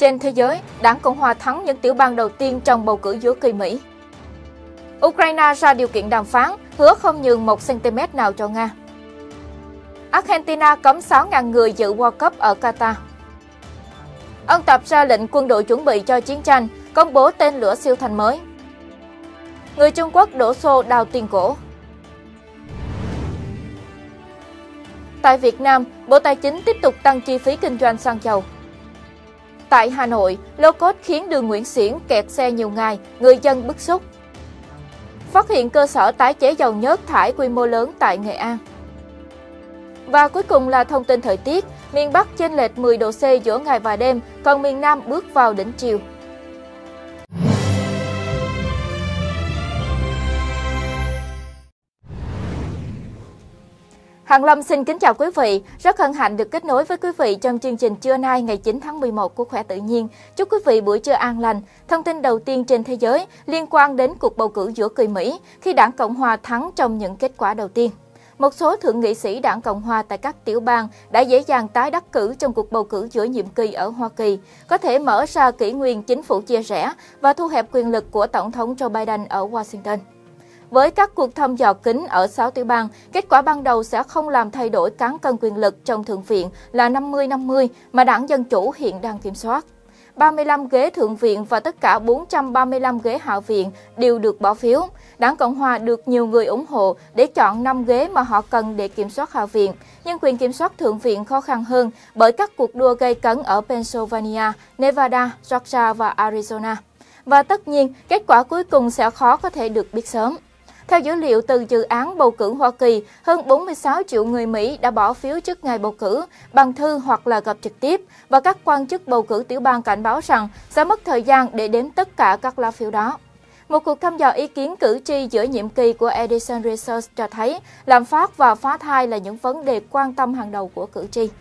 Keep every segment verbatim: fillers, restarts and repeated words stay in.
Trên thế giới, Đảng Cộng hòa thắng những tiểu bang đầu tiên trong bầu cử giữa kỳ Mỹ. Ukraine ra điều kiện đàm phán, hứa không nhường một xăng-ti-mét nào cho Nga. Argentina cấm sáu nghìn người dự World Cup ở Qatar. Ân Tập ra lệnh quân đội chuẩn bị cho chiến tranh, công bố tên lửa siêu thanh mới. Người Trung Quốc đổ xô đào tiền cổ. Tại Việt Nam, Bộ Tài chính tiếp tục tăng chi phí kinh doanh xăng dầu. Tại Hà Nội, lô cốt khiến đường Nguyễn Xiển kẹt xe nhiều ngày, người dân bức xúc. Phát hiện cơ sở tái chế dầu nhớt thải quy mô lớn tại Nghệ An. Và cuối cùng là thông tin thời tiết, miền Bắc chênh lệch mười độ C giữa ngày và đêm, còn miền Nam bước vào đỉnh chiều. Hằng Lâm xin kính chào quý vị, rất hân hạnh được kết nối với quý vị trong chương trình trưa nay ngày chín tháng mười một của Khỏe Tự Nhiên. Chúc quý vị buổi trưa an lành. Thông tin đầu tiên trên thế giới liên quan đến cuộc bầu cử giữa kỳ Mỹ khi Đảng Cộng hòa thắng trong những kết quả đầu tiên. Một số thượng nghị sĩ Đảng Cộng hòa tại các tiểu bang đã dễ dàng tái đắc cử trong cuộc bầu cử giữa nhiệm kỳ ở Hoa Kỳ, có thể mở ra kỷ nguyên chính phủ chia rẽ và thu hẹp quyền lực của Tổng thống Joe Biden ở Washington. Với các cuộc thăm dò kín ở sáu tiểu bang, kết quả ban đầu sẽ không làm thay đổi cán cân quyền lực trong Thượng viện là năm mươi năm mươi mà Đảng Dân Chủ hiện đang kiểm soát. ba mươi lăm ghế Thượng viện và tất cả bốn trăm ba mươi lăm ghế Hạ viện đều được bỏ phiếu. Đảng Cộng hòa được nhiều người ủng hộ để chọn năm ghế mà họ cần để kiểm soát Hạ viện, nhưng quyền kiểm soát Thượng viện khó khăn hơn bởi các cuộc đua gay cấn ở Pennsylvania, Nevada, Georgia và Arizona. Và tất nhiên, kết quả cuối cùng sẽ khó có thể được biết sớm. Theo dữ liệu từ dự án bầu cử Hoa Kỳ, hơn bốn mươi sáu triệu người Mỹ đã bỏ phiếu trước ngày bầu cử, bằng thư hoặc là gặp trực tiếp, và các quan chức bầu cử tiểu bang cảnh báo rằng sẽ mất thời gian để đếm tất cả các lá phiếu đó. Một cuộc thăm dò ý kiến cử tri giữa nhiệm kỳ của Edison Research cho thấy lạm phát và phá thai là những vấn đề quan tâm hàng đầu của cử tri.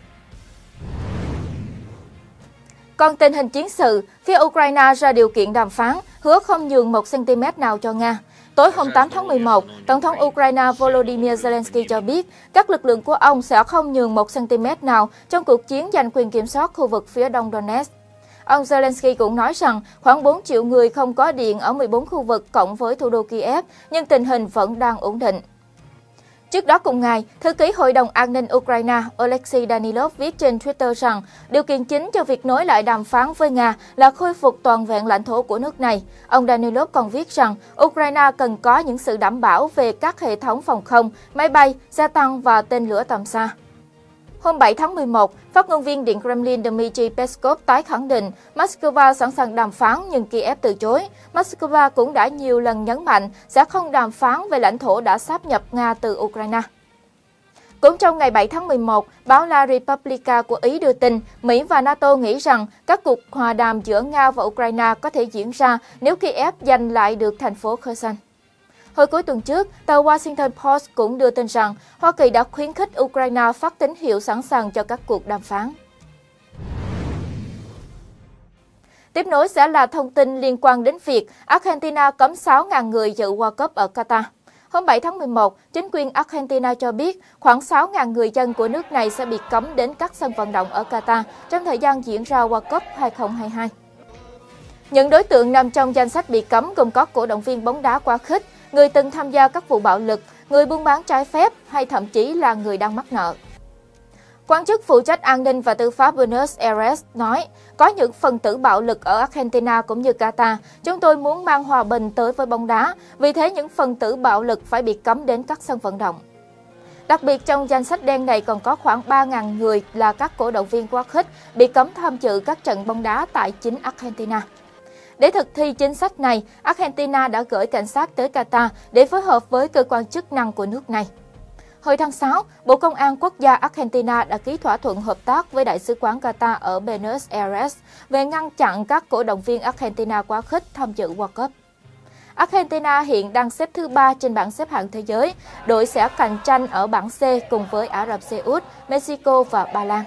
Còn tình hình chiến sự, phía Ukraine ra điều kiện đàm phán, hứa không nhường một xăng-ti-mét nào cho Nga. Tối hôm tám tháng mười một, Tổng thống Ukraine Volodymyr Zelensky cho biết các lực lượng của ông sẽ không nhường một xăng-ti-mét nào trong cuộc chiến giành quyền kiểm soát khu vực phía đông Donetsk. Ông Zelensky cũng nói rằng khoảng bốn triệu người không có điện ở mười bốn khu vực cộng với thủ đô Kiev, nhưng tình hình vẫn đang ổn định. Trước đó cùng ngày, Thư ký Hội đồng An ninh Ukraine Oleksiy Danilov viết trên Twitter rằng điều kiện chính cho việc nối lại đàm phán với Nga là khôi phục toàn vẹn lãnh thổ của nước này. Ông Danilov còn viết rằng Ukraine cần có những sự đảm bảo về các hệ thống phòng không, máy bay, xe tăng và tên lửa tầm xa. Hôm bảy tháng mười một, phát ngôn viên Điện Kremlin Dmitry Peskov tái khẳng định Moscow sẵn sàng đàm phán nhưng Kiev từ chối. Moscow cũng đã nhiều lần nhấn mạnh sẽ không đàm phán về lãnh thổ đã sáp nhập Nga từ Ukraine. Cũng trong ngày bảy tháng mười một, báo La Repubblica của Ý đưa tin Mỹ và NATO nghĩ rằng các cuộc hòa đàm giữa Nga và Ukraine có thể diễn ra nếu Kiev giành lại được thành phố Kherson. Hồi cuối tuần trước, tờ Washington Post cũng đưa tin rằng Hoa Kỳ đã khuyến khích Ukraine phát tín hiệu sẵn sàng cho các cuộc đàm phán. Tiếp nối sẽ là thông tin liên quan đến việc Argentina cấm sáu nghìn người dự World Cup ở Qatar. Hôm bảy tháng mười một, chính quyền Argentina cho biết khoảng sáu nghìn người dân của nước này sẽ bị cấm đến các sân vận động ở Qatar trong thời gian diễn ra World Cup hai không hai hai. Những đối tượng nằm trong danh sách bị cấm gồm có cổ động viên bóng đá quá khích, người từng tham gia các vụ bạo lực, người buôn bán trái phép hay thậm chí là người đang mắc nợ. Quan chức phụ trách an ninh và tư pháp Buenos Aires nói, có những phần tử bạo lực ở Argentina cũng như Qatar, chúng tôi muốn mang hòa bình tới với bóng đá, vì thế những phần tử bạo lực phải bị cấm đến các sân vận động. Đặc biệt trong danh sách đen này còn có khoảng ba nghìn người là các cổ động viên quá khích bị cấm tham dự các trận bóng đá tại chính Argentina. Để thực thi chính sách này, Argentina đã gửi cảnh sát tới Qatar để phối hợp với cơ quan chức năng của nước này. Hồi tháng sáu, Bộ Công an Quốc gia Argentina đã ký thỏa thuận hợp tác với Đại sứ quán Qatar ở Buenos Aires về ngăn chặn các cổ động viên Argentina quá khích tham dự World Cup. Argentina hiện đang xếp thứ ba trên bảng xếp hạng thế giới, đội sẽ cạnh tranh ở bảng C cùng với Ả Rập Xê Út, Mexico và Ba Lan.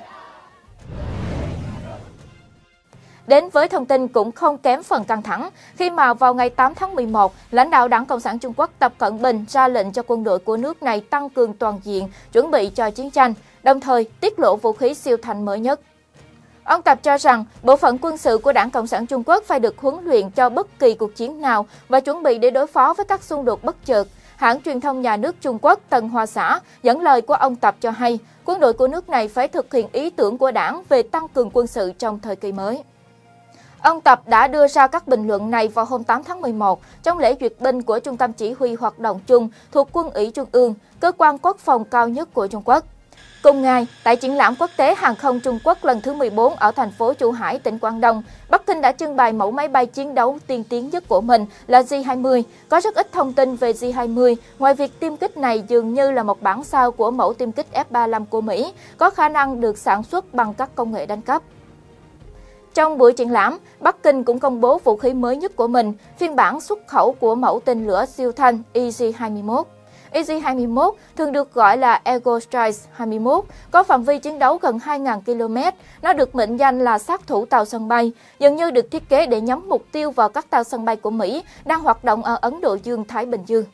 Đến với thông tin cũng không kém phần căng thẳng, khi mà vào ngày tám tháng mười một, lãnh đạo Đảng Cộng sản Trung Quốc Tập Cận Bình ra lệnh cho quân đội của nước này tăng cường toàn diện, chuẩn bị cho chiến tranh, đồng thời tiết lộ vũ khí siêu thanh mới nhất. Ông Tập cho rằng bộ phận quân sự của Đảng Cộng sản Trung Quốc phải được huấn luyện cho bất kỳ cuộc chiến nào và chuẩn bị để đối phó với các xung đột bất chợt. Hãng truyền thông nhà nước Trung Quốc Tân Hoa Xã dẫn lời của ông Tập cho hay, quân đội của nước này phải thực hiện ý tưởng của đảng về tăng cường quân sự trong thời kỳ mới. Ông Tập đã đưa ra các bình luận này vào hôm tám tháng mười một trong lễ duyệt binh của Trung tâm Chỉ huy Hoạt động chung thuộc Quân ủy Trung ương, cơ quan quốc phòng cao nhất của Trung Quốc. Cùng ngày, tại triển lãm quốc tế hàng không Trung Quốc lần thứ mười bốn ở thành phố Chu Hải, tỉnh Quảng Đông, Bắc Kinh đã trưng bày mẫu máy bay chiến đấu tiên tiến nhất của mình là J hai mươi. Có rất ít thông tin về J hai mươi, ngoài việc tiêm kích này dường như là một bản sao của mẫu tiêm kích F ba mươi lăm của Mỹ, có khả năng được sản xuất bằng các công nghệ đẳng cấp. Trong buổi triển lãm, Bắc Kinh cũng công bố vũ khí mới nhất của mình, phiên bản xuất khẩu của mẫu tên lửa siêu thanh E Z hai mươi mốt. E Z hai mươi mốt thường được gọi là Eagle Strike hai mươi mốt, có phạm vi chiến đấu gần hai nghìn ki lô mét. Nó được mệnh danh là sát thủ tàu sân bay, dường như được thiết kế để nhắm mục tiêu vào các tàu sân bay của Mỹ đang hoạt động ở Ấn Độ Dương-Thái Bình Dương.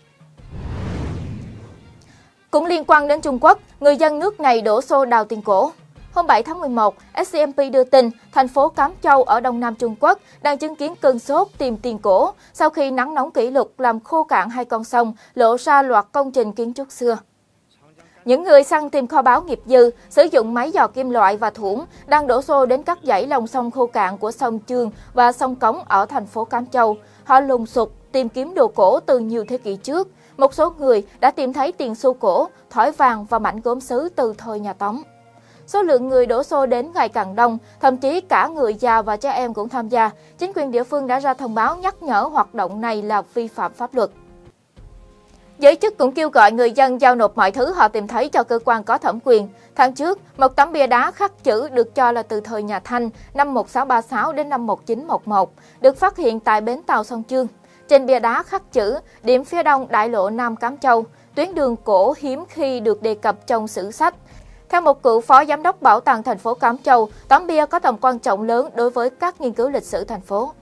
Cũng liên quan đến Trung Quốc, người dân nước này đổ xô đào tiền cổ. Hôm bảy tháng mười một, S C M P đưa tin thành phố Cám Châu ở đông nam Trung Quốc đang chứng kiến cơn sốt tìm tiền cổ sau khi nắng nóng kỷ lục làm khô cạn hai con sông, lộ ra loạt công trình kiến trúc xưa. Những người săn tìm kho báu nghiệp dư, sử dụng máy dò kim loại và thuổng đang đổ xô đến các dãy lòng sông khô cạn của sông Chương và sông Cống ở thành phố Cám Châu. Họ lùng sục tìm kiếm đồ cổ từ nhiều thế kỷ trước. Một số người đã tìm thấy tiền xu cổ, thỏi vàng và mảnh gốm sứ từ thời nhà Tống. Số lượng người đổ xô đến ngày càng đông, thậm chí cả người già và trẻ em cũng tham gia. Chính quyền địa phương đã ra thông báo nhắc nhở hoạt động này là vi phạm pháp luật. Giới chức cũng kêu gọi người dân giao nộp mọi thứ họ tìm thấy cho cơ quan có thẩm quyền. Tháng trước, một tấm bia đá khắc chữ được cho là từ thời nhà Thanh năm một nghìn sáu trăm ba mươi sáu đến năm một nghìn chín trăm mười một, được phát hiện tại bến tàu sông Chương. Trên bia đá khắc chữ điểm phía đông đại lộ Nam Cám Châu, tuyến đường cổ hiếm khi được đề cập trong sử sách. Theo một cựu phó giám đốc bảo tàng thành phố Cám Châu, tấm bia có tầm quan trọng lớn đối với các nghiên cứu lịch sử thành phố.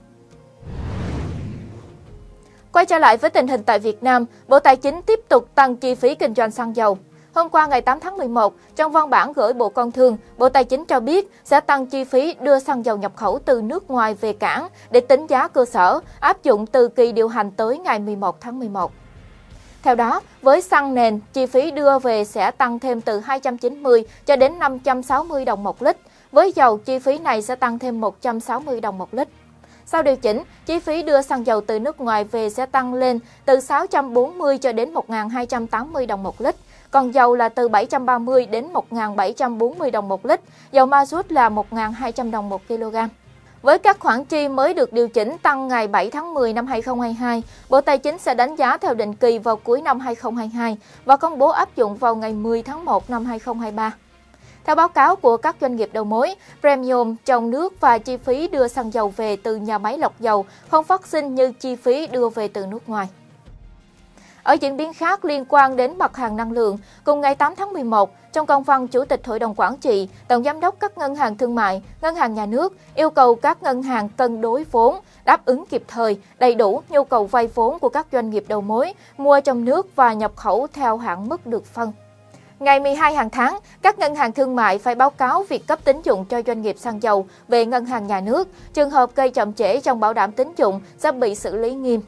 Quay trở lại với tình hình tại Việt Nam, Bộ Tài chính tiếp tục tăng chi phí kinh doanh xăng dầu. Hôm qua ngày tám tháng mười một, trong văn bản gửi Bộ Công Thương, Bộ Tài chính cho biết sẽ tăng chi phí đưa xăng dầu nhập khẩu từ nước ngoài về cảng để tính giá cơ sở, áp dụng từ kỳ điều hành tới ngày mười một tháng mười một. Theo đó, với xăng nền, chi phí đưa về sẽ tăng thêm từ hai trăm chín mươi cho đến năm trăm sáu mươi đồng một lít. Với dầu, chi phí này sẽ tăng thêm một trăm sáu mươi đồng một lít. Sau điều chỉnh, chi phí đưa xăng dầu từ nước ngoài về sẽ tăng lên từ sáu trăm bốn mươi cho đến một nghìn hai trăm tám mươi đồng một lít. Còn dầu là từ bảy trăm ba mươi đến một nghìn bảy trăm bốn mươi đồng một lít, dầu ma rút là một nghìn hai trăm đồng một kg. Với các khoản chi mới được điều chỉnh tăng ngày bảy tháng mười năm hai nghìn không trăm hai mươi hai, Bộ Tài chính sẽ đánh giá theo định kỳ vào cuối năm hai nghìn không trăm hai mươi hai và công bố áp dụng vào ngày mười tháng một năm hai nghìn không trăm hai mươi ba. Theo báo cáo của các doanh nghiệp đầu mối, premium trong nước và chi phí đưa xăng dầu về từ nhà máy lọc dầu không phát sinh như chi phí đưa về từ nước ngoài. Ở diễn biến khác liên quan đến mặt hàng năng lượng, cùng ngày tám tháng mười một, trong công văn Chủ tịch Hội đồng Quản trị, Tổng Giám đốc các ngân hàng thương mại, ngân hàng nhà nước yêu cầu các ngân hàng cân đối vốn, đáp ứng kịp thời, đầy đủ nhu cầu vay vốn của các doanh nghiệp đầu mối, mua trong nước và nhập khẩu theo hạn mức được phân. Ngày mười hai hàng tháng, các ngân hàng thương mại phải báo cáo việc cấp tín dụng cho doanh nghiệp xăng dầu về ngân hàng nhà nước. Trường hợp gây chậm trễ trong bảo đảm tín dụng sẽ bị xử lý nghiêm.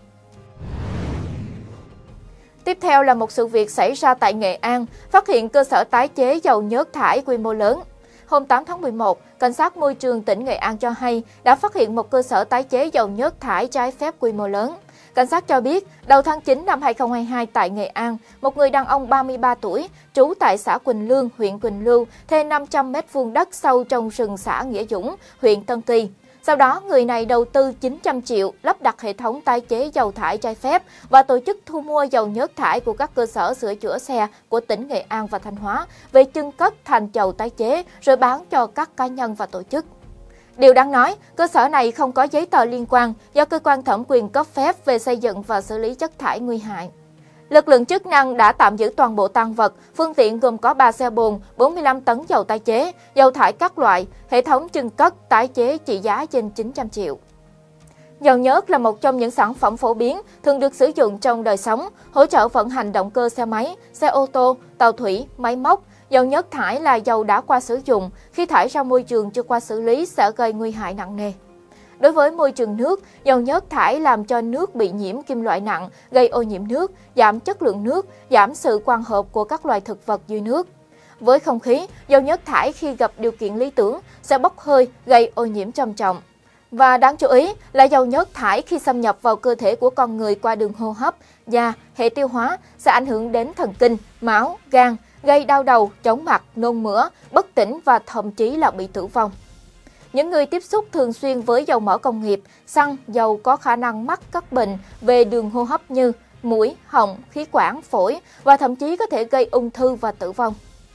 Tiếp theo là một sự việc xảy ra tại Nghệ An, phát hiện cơ sở tái chế dầu nhớt thải quy mô lớn. Hôm tám tháng mười một, Cảnh sát môi trường tỉnh Nghệ An cho hay đã phát hiện một cơ sở tái chế dầu nhớt thải trái phép quy mô lớn. Cảnh sát cho biết, đầu tháng chín năm hai nghìn không trăm hai mươi hai tại Nghệ An, một người đàn ông ba mươi ba tuổi, trú tại xã Quỳnh Lương, huyện Quỳnh Lưu, thuê năm trăm mét vuông đất sâu trong rừng xã Nghĩa Dũng, huyện Tân Kỳ. Sau đó, người này đầu tư chín trăm triệu lắp đặt hệ thống tái chế dầu thải trái phép và tổ chức thu mua dầu nhớt thải của các cơ sở sửa chữa xe của tỉnh Nghệ An và Thanh Hóa về chưng cất thành dầu tái chế rồi bán cho các cá nhân và tổ chức. Điều đáng nói, cơ sở này không có giấy tờ liên quan do cơ quan thẩm quyền cấp phép về xây dựng và xử lý chất thải nguy hại. Lực lượng chức năng đã tạm giữ toàn bộ tang vật, phương tiện gồm có ba xe bồn, bốn mươi lăm tấn dầu tái chế, dầu thải các loại, hệ thống chưng cất, tái chế trị giá trên chín trăm triệu. Dầu nhớt là một trong những sản phẩm phổ biến, thường được sử dụng trong đời sống, hỗ trợ vận hành động cơ xe máy, xe ô tô, tàu thủy, máy móc. Dầu nhớt thải là dầu đã qua sử dụng, khi thải ra môi trường chưa qua xử lý sẽ gây nguy hại nặng nề. Đối với môi trường nước, dầu nhớt thải làm cho nước bị nhiễm kim loại nặng, gây ô nhiễm nước, giảm chất lượng nước, giảm sự quang hợp của các loài thực vật dưới nước. Với không khí, dầu nhớt thải khi gặp điều kiện lý tưởng sẽ bốc hơi, gây ô nhiễm trầm trọng. Và đáng chú ý là dầu nhớt thải khi xâm nhập vào cơ thể của con người qua đường hô hấp, da, hệ tiêu hóa sẽ ảnh hưởng đến thần kinh, máu, gan, gây đau đầu, chóng mặt, nôn mửa, bất tỉnh và thậm chí là bị tử vong. Những người tiếp xúc thường xuyên với dầu mỡ công nghiệp, xăng, dầu có khả năng mắc các bệnh về đường hô hấp như mũi, họng, khí quản, phổi và thậm chí có thể gây ung thư và tử vong.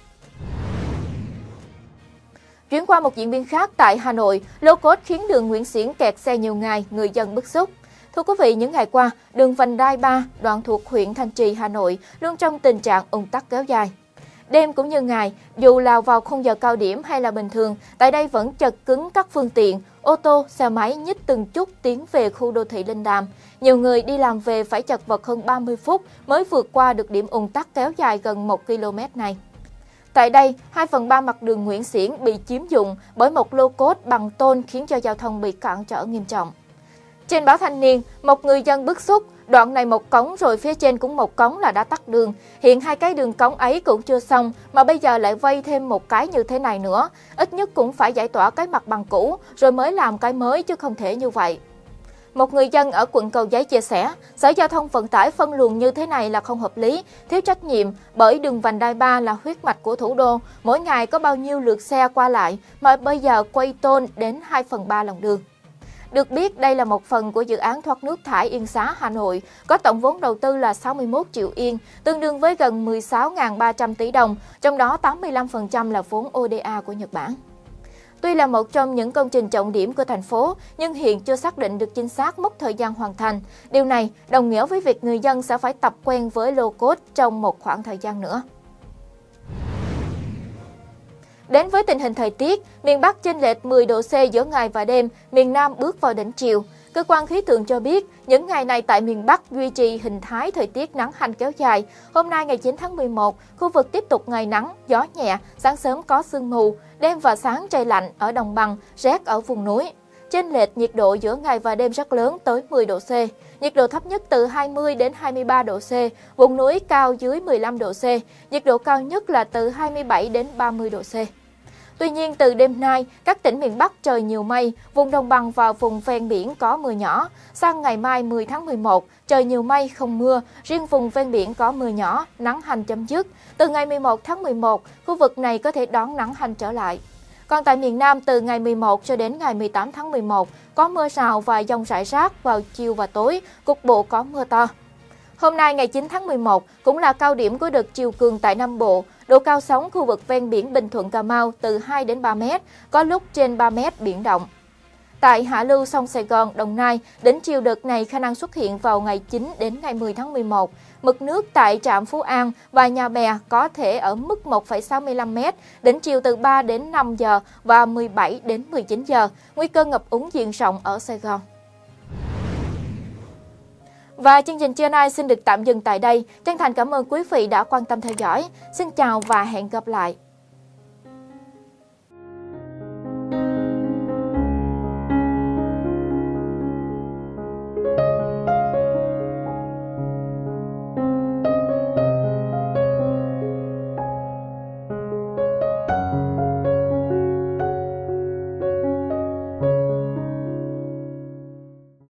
Chuyển qua một diễn biến khác tại Hà Nội, lô cốt khiến đường Nguyễn Xiển kẹt xe nhiều ngày, người dân bức xúc. Thưa quý vị, những ngày qua, đường vành đai ba, đoạn thuộc huyện Thanh Trì, Hà Nội luôn trong tình trạng ùn tắc kéo dài. Đêm cũng như ngày, dù là vào khung giờ cao điểm hay là bình thường, tại đây vẫn chật cứng các phương tiện, ô tô, xe máy nhích từng chút tiến về khu đô thị Linh Đàm. Nhiều người đi làm về phải chật vật hơn ba mươi phút mới vượt qua được điểm ùn tắc kéo dài gần một ki lô mét này. Tại đây, hai phần ba mặt đường Nguyễn Xiển bị chiếm dụng bởi một lô cốt bằng tôn khiến cho giao thông bị cản trở nghiêm trọng. Trên báo Thanh niên, một người dân bức xúc, đoạn này một cống rồi phía trên cũng một cống là đã tắc đường. Hiện hai cái đường cống ấy cũng chưa xong mà bây giờ lại vây thêm một cái như thế này nữa. Ít nhất cũng phải giải tỏa cái mặt bằng cũ rồi mới làm cái mới chứ không thể như vậy. Một người dân ở quận Cầu Giấy chia sẻ, Sở Giao thông Vận tải phân luồng như thế này là không hợp lý, thiếu trách nhiệm bởi đường vành đai ba là huyết mạch của thủ đô, mỗi ngày có bao nhiêu lượt xe qua lại mà bây giờ quay tôn đến hai phần ba lòng đường. Được biết, đây là một phần của dự án thoát nước thải Yên Xá, Hà Nội, có tổng vốn đầu tư là sáu mươi mốt triệu yên, tương đương với gần mười sáu nghìn ba trăm tỷ đồng, trong đó tám mươi lăm phần trăm là vốn o đê a của Nhật Bản. Tuy là một trong những công trình trọng điểm của thành phố, nhưng hiện chưa xác định được chính xác mốc thời gian hoàn thành. Điều này đồng nghĩa với việc người dân sẽ phải tập quen với lô cốt trong một khoảng thời gian nữa. Đến với tình hình thời tiết, miền Bắc chênh lệch mười độ C giữa ngày và đêm, miền Nam bước vào đỉnh chiều. Cơ quan khí tượng cho biết, những ngày này tại miền Bắc duy trì hình thái thời tiết nắng hanh kéo dài. Hôm nay ngày chín tháng mười một, khu vực tiếp tục ngày nắng, gió nhẹ, sáng sớm có sương mù, đêm và sáng trời lạnh ở đồng bằng, rét ở vùng núi. Chênh lệch nhiệt độ giữa ngày và đêm rất lớn tới mười độ C. Nhiệt độ thấp nhất từ hai mươi đến hai mươi ba độ C, vùng núi cao dưới mười lăm độ C, nhiệt độ cao nhất là từ hai mươi bảy đến ba mươi độ C. Tuy nhiên, từ đêm nay, các tỉnh miền Bắc trời nhiều mây, vùng đồng bằng và vùng ven biển có mưa nhỏ. Sang ngày mai mười tháng mười một, trời nhiều mây, không mưa, riêng vùng ven biển có mưa nhỏ, nắng hanh chấm dứt. Từ ngày mười một tháng mười một, khu vực này có thể đón nắng hanh trở lại. Còn tại miền Nam, từ ngày mười một cho đến ngày mười tám tháng mười một, có mưa rào và dông rải rác vào chiều và tối, cục bộ có mưa to. Hôm nay ngày chín tháng mười một cũng là cao điểm của đợt chiều cường tại Nam Bộ. Độ cao sóng khu vực ven biển Bình Thuận Cà Mau từ hai đến ba mét, có lúc trên ba mét biển động. Tại hạ lưu sông Sài Gòn, Đồng Nai, đỉnh chiều đợt này khả năng xuất hiện vào ngày chín đến ngày mười tháng mười một. Mực nước tại trạm Phú An và Nhà Bè có thể ở mức một phẩy sáu mươi lăm mét, đỉnh chiều từ ba đến năm giờ và mười bảy đến mười chín giờ. Nguy cơ ngập úng diện rộng ở Sài Gòn. Và chương trình trưa nay xin được tạm dừng tại đây. Chân thành cảm ơn quý vị đã quan tâm theo dõi. Xin chào và hẹn gặp lại.